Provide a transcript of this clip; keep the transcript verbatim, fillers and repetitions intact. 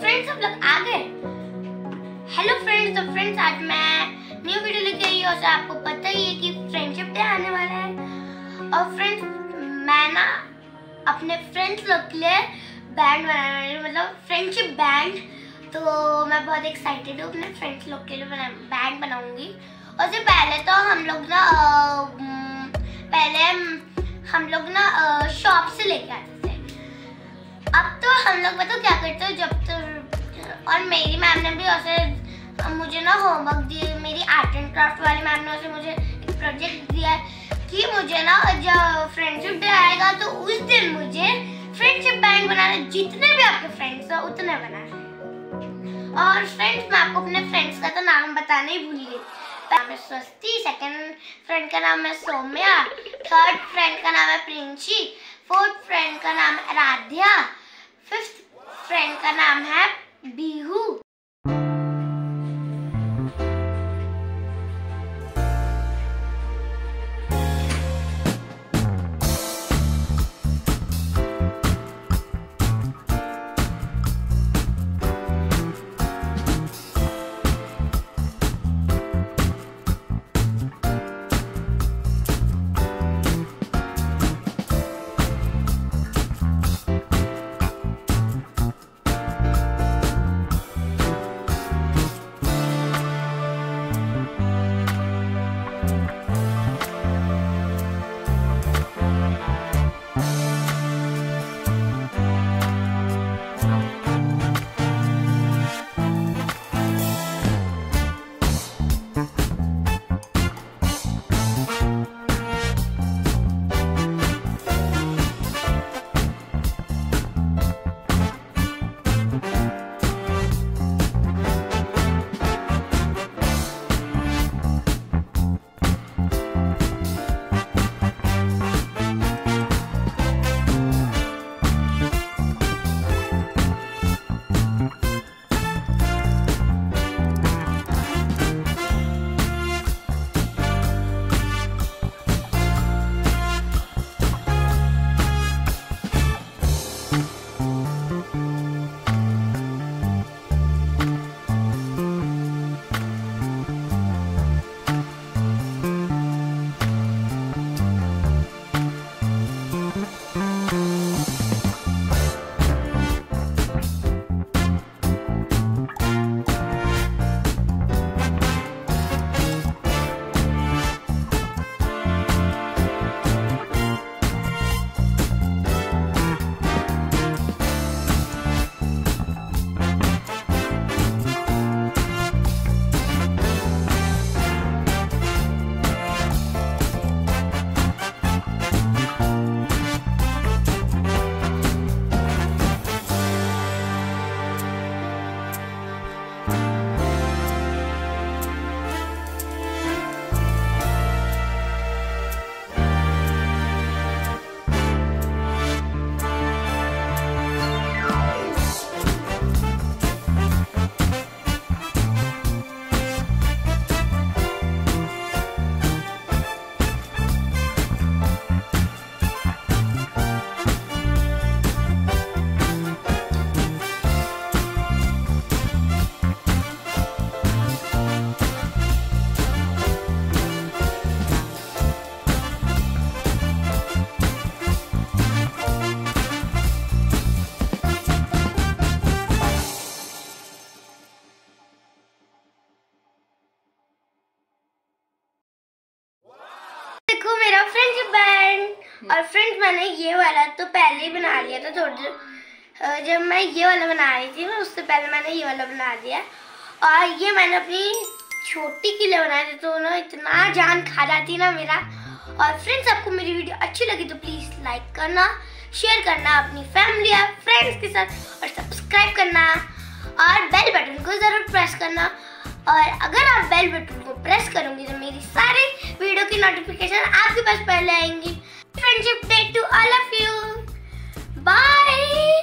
Friends सब लोग आ गए। हेलो फ्रेंड्स, तो फ्रेंड्स आज मैं न्यू वीडियो लेके आई हूँ। आपको पता ही है कि फ्रेंडशिप डे आने वाला है और फ्रेंड्स मैं ना अपने फ्रेंड्स लोग के लिए बैंड बनाने वाली हूँ, मतलब फ्रेंडशिप बैंड। तो मैं बहुत एक्साइटेड हूँ अपने फ्रेंड्स लोग के लिए बैंड बनाऊंगी। और उससे पहले तो हम लोग ना पहले हम लोग ना शॉप से लेके आते थे। अब तो हम लोग बताओ क्या करते हो, जब तो और मेरी मैम ने भी ऐसे मुझे ना होमवर्क दिए, मेरी आर्ट एंड क्राफ्ट वाली मैम ने मुझे एक प्रोजेक्ट दिया है कि मुझे ना जब फ्रेंडशिप डे आएगा तो उस दिन मुझे फ्रेंडशिप बैंड बनाना, जितने भी आपके फ्रेंड्स हैं उतने बनाने। और फ्रेंड्स मैं आपको अपने फ्रेंड्स का तो नाम बताना ही भूल गई। नाम है स्वस्ति, सेकंड फ्रेंड का नाम है सौम्या, थर्ड फ्रेंड का नाम है रियांशी, फोर्थ फ्रेंड का नाम है आराध्या, फिफ्थ फ्रेंड का नाम है बिहू। देखो मेरा फ्रेंडशिप बैंड। और फ्रेंड्स मैंने ये वाला तो पहले ही बना लिया था, थोड़ी जब मैं ये वाला बना रही थी ना उससे पहले मैंने ये वाला बना दिया। और ये मैंने अपनी छोटी के लिए बनाया था, तो ना इतना जान खा जाती ना मेरा। और फ्रेंड्स आपको मेरी वीडियो अच्छी लगी तो प्लीज़ लाइक करना, शेयर करना अपनी फैमिली या फ्रेंड्स के साथ, और सब्सक्राइब करना और बेल बटन को ज़रूर प्रेस करना। और अगर आप बेल बटन को प्रेस करोगे तो मेरी सारी वीडियो की नोटिफिकेशन आपके पास पहले आएंगी। Friendship day to all of you, bye.